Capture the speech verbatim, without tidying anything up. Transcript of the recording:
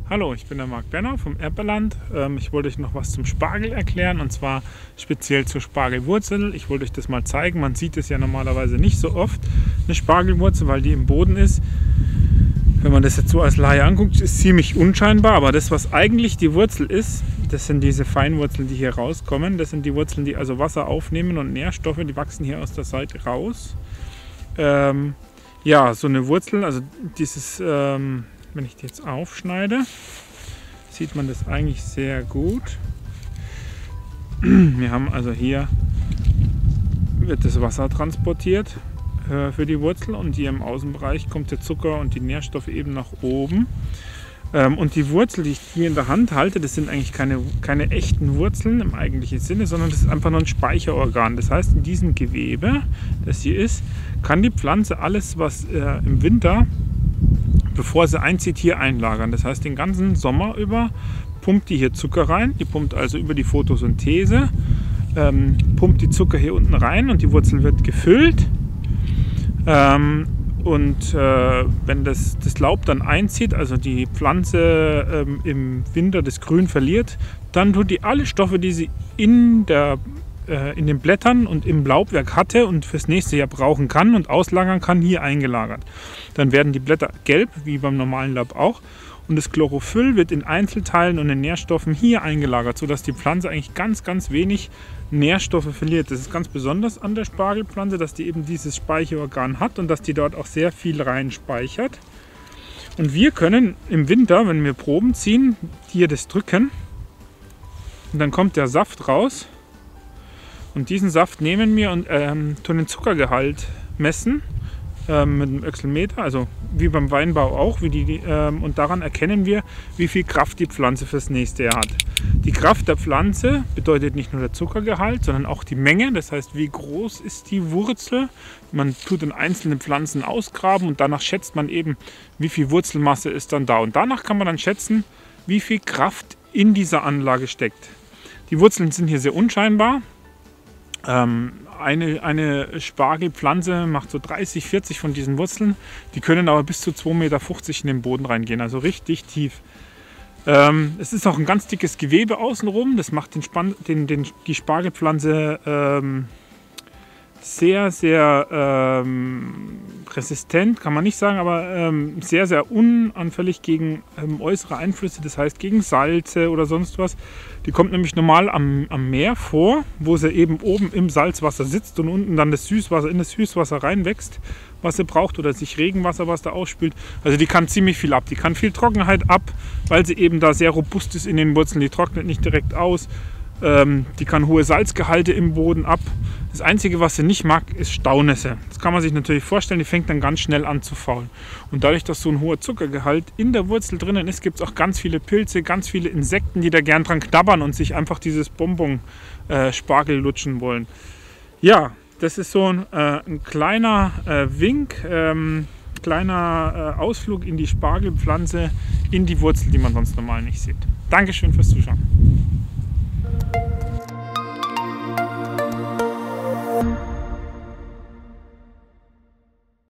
Hallo, ich bin der Marc Benner vom Erpeland. Ich wollte euch noch was zum Spargel erklären, und zwar speziell zur Spargelwurzel. Ich wollte euch das mal zeigen. Man sieht es ja normalerweise nicht so oft, eine Spargelwurzel, weil die im Boden ist. Wenn man das jetzt so als Laie anguckt, ist es ziemlich unscheinbar. Aber das, was eigentlich die Wurzel ist, das sind diese Feinwurzeln, die hier rauskommen. Das sind die Wurzeln, die also Wasser aufnehmen und Nährstoffe, die wachsen hier aus der Seite raus. Ähm, ja, so eine Wurzel, also dieses... Ähm, Wenn ich die jetzt aufschneide, sieht man das eigentlich sehr gut. Wir haben also hier, wird das Wasser transportiert äh, für die Wurzel, und hier im Außenbereich kommt der Zucker und die Nährstoffe eben nach oben. Ähm, und die Wurzel, die ich hier in der Hand halte, das sind eigentlich keine, keine echten Wurzeln im eigentlichen Sinne, sondern das ist einfach nur ein Speicherorgan. Das heißt, in diesem Gewebe, das hier ist, kann die Pflanze alles, was äh, im Winter, bevor sie einzieht, hier einlagern. Das heißt, den ganzen Sommer über pumpt die hier Zucker rein. Die pumpt also über die Photosynthese, ähm, pumpt die Zucker hier unten rein, und die Wurzel wird gefüllt. Ähm, und äh, wenn das, das Laub dann einzieht, also die Pflanze ähm, im Winter das Grün verliert, dann tut die alle Stoffe, die sie in der in den Blättern und im Laubwerk hatte und fürs nächste Jahr brauchen kann und auslagern kann, hier eingelagert. Dann werden die Blätter gelb, wie beim normalen Laub auch, und das Chlorophyll wird in Einzelteilen und in Nährstoffen hier eingelagert, sodass die Pflanze eigentlich ganz, ganz wenig Nährstoffe verliert. Das ist ganz besonders an der Spargelpflanze, dass die eben dieses Speicherorgan hat und dass die dort auch sehr viel rein speichert. Und wir können im Winter, wenn wir Proben ziehen, hier das drücken, und dann kommt der Saft raus. Und diesen Saft nehmen wir und ähm, tun den Zuckergehalt messen ähm, mit dem Öxelmeter, also wie beim Weinbau auch. Wie die, ähm, und daran erkennen wir, wie viel Kraft die Pflanze fürs nächste Jahr hat. Die Kraft der Pflanze bedeutet nicht nur der Zuckergehalt, sondern auch die Menge. Das heißt, wie groß ist die Wurzel. Man tut in einzelnen Pflanzen ausgraben, und danach schätzt man eben, wie viel Wurzelmasse ist dann da. Und danach kann man dann schätzen, wie viel Kraft in dieser Anlage steckt. Die Wurzeln sind hier sehr unscheinbar. Eine, eine Spargelpflanze macht so dreißig, vierzig von diesen Wurzeln. Die können aber bis zu zwei Meter fünfzig in den Boden reingehen, also richtig tief. Ähm, es ist auch ein ganz dickes Gewebe außenrum. Das macht den Span den, den, die Spargelpflanze ähm, sehr, sehr ähm, resistent, kann man nicht sagen, aber ähm, sehr, sehr unanfällig gegen ähm, äußere Einflüsse, das heißt gegen Salze oder sonst was. Die kommt nämlich normal am, am Meer vor, wo sie eben oben im Salzwasser sitzt und unten dann das Süßwasser in das Süßwasser reinwächst, was sie braucht, oder sich Regenwasser, was da ausspült. Also die kann ziemlich viel ab. Die kann viel Trockenheit ab, weil sie eben da sehr robust ist in den Wurzeln. Die trocknet nicht direkt aus. Ähm, die kann hohe Salzgehalte im Boden ab. Das Einzige, was sie nicht mag, ist Staunässe. Das kann man sich natürlich vorstellen, die fängt dann ganz schnell an zu faulen. Und dadurch, dass so ein hoher Zuckergehalt in der Wurzel drinnen ist, gibt es auch ganz viele Pilze, ganz viele Insekten, die da gern dran knabbern und sich einfach dieses Bonbon-Spargel äh, lutschen wollen. Ja, das ist so ein, äh, ein kleiner äh, Wink, ähm, kleiner äh, Ausflug in die Spargelpflanze, in die Wurzel, die man sonst normal nicht sieht. Dankeschön fürs Zuschauen.